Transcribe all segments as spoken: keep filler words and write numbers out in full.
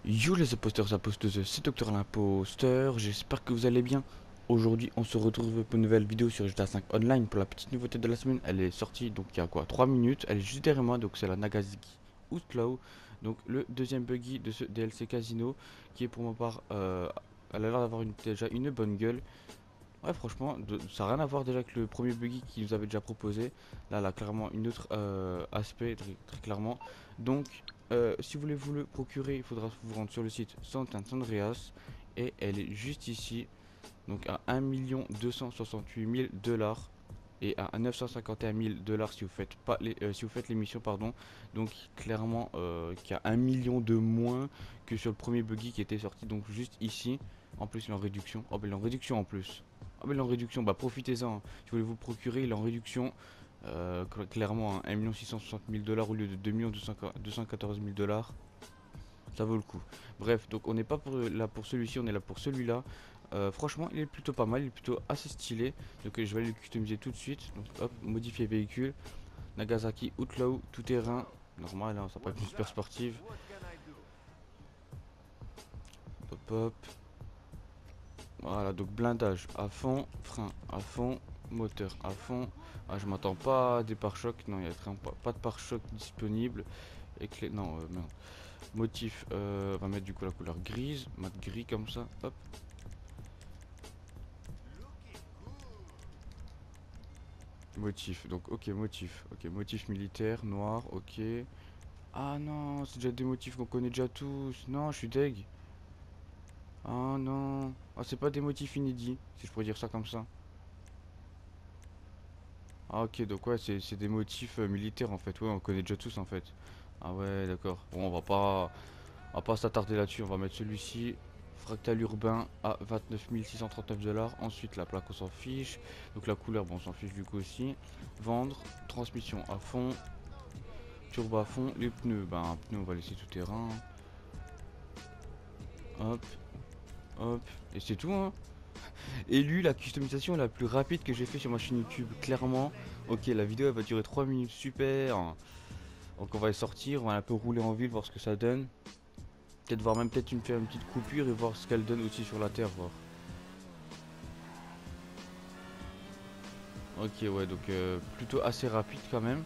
Yo les imposteurs imposteuses, c'est Docteur l'imposteur, j'espère que vous allez bien. Aujourd'hui on se retrouve pour une nouvelle vidéo sur G T A cinq Online pour la petite nouveauté de la semaine. Elle est sortie donc il y a quoi trois minutes, elle est juste derrière moi, donc c'est la Nagasaki Outlaw. Donc le deuxième buggy de ce D L C Casino qui est pour ma part, euh, elle a l'air d'avoir une- déjà une bonne gueule. Ouais, franchement, de- ça n'a rien à voir déjà avec le premier buggy qui nous avait déjà proposé. Là, elle a clairement une autre euh, aspect, très, très clairement. Donc, euh, si vous voulez vous le procurer, il faudra vous rendre sur le site Santan Andreas. Et elle est juste ici, donc à un million deux cent soixante-huit mille dollars. Et à neuf cent cinquante et un mille dollars si vous faites pas les, euh, si vous faites l'émission, pardon. Donc clairement, euh, qu'il y a un million de moins que sur le premier buggy qui était sorti donc juste ici. En plus, il est en réduction. Oh, ben il est en réduction en plus. Ah, ben il est en réduction. Bah, profitez-en, hein. Si vous voulez vous le procurer, il est en réduction. Euh, clairement, hein, un million six cent soixante mille dollars au lieu de deux millions deux cent quatorze mille dollars. Ça vaut le coup. Bref, donc on n'est pas pour, là pour celui-ci, on est là pour celui-là. Euh, franchement, il est plutôt pas mal, il est plutôt assez stylé. Donc euh, je vais aller le customiser tout de suite. Donc hop, modifier véhicule. Nagasaki Outlaw, tout terrain. Normal, hein, ça peut être une super sportive. Hop hop. Voilà, donc blindage à fond, frein à fond, moteur à fond. Ah, je m'attends pas à des pare-chocs. Non, il y a vraiment pas, pas de pare-choc disponible. Et clé. Non, euh, merde. Motif, euh, on va mettre du coup la couleur grise. Mat gris comme ça. Hop. Motif, donc ok, motif. Ok, motif militaire, noir, ok. Ah non, c'est déjà des motifs qu'on connaît déjà tous. Non, je suis deg. Ah non. Ah, c'est pas des motifs inédits, si je pourrais dire ça comme ça. Ah ok, donc ouais, c'est c'est des motifs euh, militaires en fait. Ouais, on connaît déjà tous en fait. Ah ouais, d'accord. Bon, on va pas, on va pas s'attarder là-dessus. On va mettre celui-ci. Fractal urbain à vingt-neuf mille six cent trente-neuf dollars. Ensuite, la plaque, on s'en fiche. Donc la couleur, bon, on s'en fiche du coup aussi. Vendre. Transmission à fond. Turbo à fond, les pneus, ben un pneu on va laisser tout terrain. Hop, hop, et c'est tout hein. Élu la customisation la plus rapide que j'ai fait sur ma chaîne YouTube, clairement. Ok, la vidéo elle va durer trois minutes, super. Donc on va y sortir, on va un peu rouler en ville, voir ce que ça donne. Peut-être voir même peut-être une faire une petite coupure et voir ce qu'elle donne aussi sur la terre, voir. Ok, ouais, donc euh, plutôt assez rapide quand même.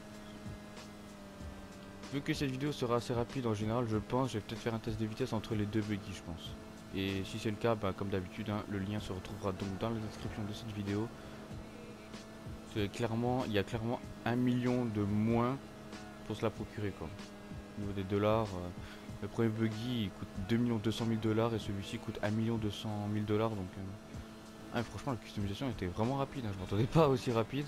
Vu que cette vidéo sera assez rapide en général, je pense, je vais peut-être faire un test de vitesse entre les deux buggy, je pense. Et si c'est le cas, bah, comme d'habitude, hein, le lien se retrouvera donc dans la description de cette vidéo. C'est clairement, il y a clairement un million de moins pour se la procurer quoi. Au niveau des dollars, euh, le premier buggy il coûte deux millions deux cent mille dollars et celui-ci coûte un million deux cent mille dollars donc euh, ah, franchement la customisation était vraiment rapide, hein, je m'attendais pas aussi rapide.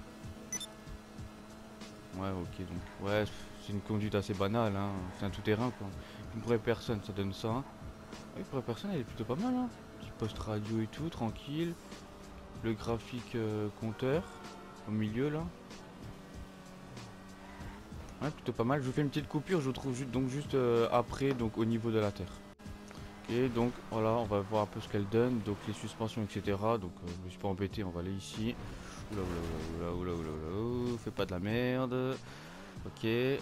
Ouais, ok, donc ouais, c'est une conduite assez banale, hein. C'est un tout-terrain quoi. Une vraie personne, ça donne ça. Oui, pour la personne, elle est plutôt pas mal, hein. Petit poste radio et tout, tranquille. Le graphique euh, compteur au milieu là. Ouais, plutôt pas mal. Je vous fais une petite coupure, je vous trouve ju- donc juste euh, après, donc au niveau de la terre. Et donc voilà, on va voir un peu ce qu'elle donne, donc les suspensions, et cetera. Donc euh, je me suis pas embêté, on va aller ici. Oula oula oula oula oula oula oula, fais pas de la merde. Ok. Ce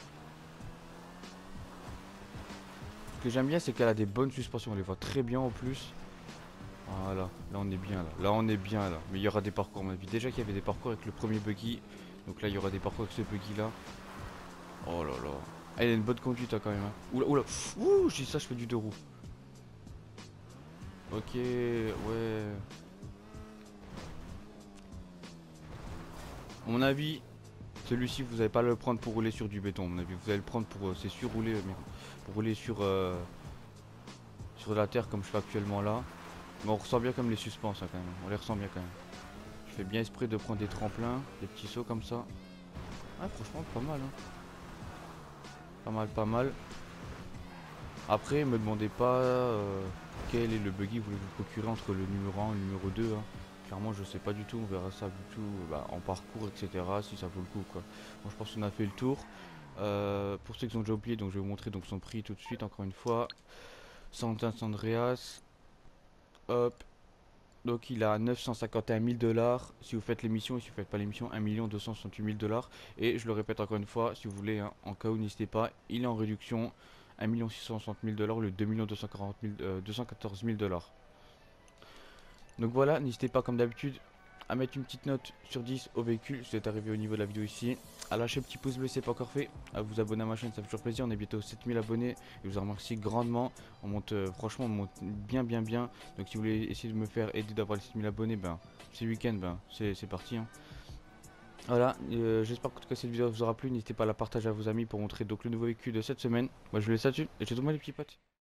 que j'aime bien, c'est qu'elle a des bonnes suspensions, on les voit très bien en plus. Voilà, là on est bien là. Là on est bien là. Mais il y aura des parcours, on m'a dit déjà qu'il y avait des parcours avec le premier buggy. Donc là il y aura des parcours avec ce buggy là. Oh là là. Ah, il a une bonne conduite hein, quand même. Hein. Oula, oula. Ouh, je dis ça, je fais du deux roues. Ok, ouais. À mon avis, celui-ci vous n'allez pas le prendre pour rouler sur du béton. À mon avis, vous allez le prendre pour, euh, c'est sûr, rouler, mais pour rouler sur, euh, sur la terre comme je fais actuellement là. Mais on ressent bien comme les suspens ça quand même. On les ressent bien quand même. Je fais bien esprit de prendre des tremplins, des petits sauts comme ça. Ah franchement pas mal hein. Pas mal, pas mal. Après, me demandez pas euh, quel est le buggy que vous voulez vous procurer entre le numéro un et le numéro deux. Hein. Clairement, je sais pas du tout. On verra ça du tout bah, en parcours, et cetera. Si ça vaut le coup, quoi. Bon, je pense qu'on a fait le tour. Euh, pour ceux qui ont déjà oublié, donc je vais vous montrer donc son prix tout de suite. Encore une fois, Santin Andreas. Hop. Donc il a neuf cent cinquante et un mille dollars si vous faites l'émission et si vous faites pas l'émission un million deux cent soixante-huit mille dollars et je le répète encore une fois si vous voulez hein, en cas où n'hésitez pas il est en réduction un million six cent soixante mille dollars ou le deux millions deux cent quarante mille, euh, deux cent quatorze mille dollars. Donc voilà, n'hésitez pas comme d'habitude à mettre une petite note sur dix au véhicule si vous êtes arrivé au niveau de la vidéo ici, à lâcher un petit pouce bleu si ce n'est pas encore fait, à vous abonner à ma chaîne, ça fait toujours plaisir. On est bientôt sept mille abonnés et je vous en remercie grandement. On monte, euh, franchement, on monte bien, bien, bien. Donc si vous voulez essayer de me faire aider d'avoir les sept mille abonnés, ben ce week-end, ben c'est parti. Hein. Voilà, euh, j'espère que en tout cas cette vidéo vous aura plu. N'hésitez pas à la partager à vos amis pour montrer donc le nouveau véhicule de cette semaine. Moi je vous laisse là-dessus et je te demande les petits potes.